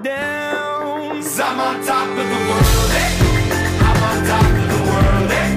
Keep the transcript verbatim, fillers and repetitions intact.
down. 'Cause I'm on top of the world, eh? I'm on top of the world, eh?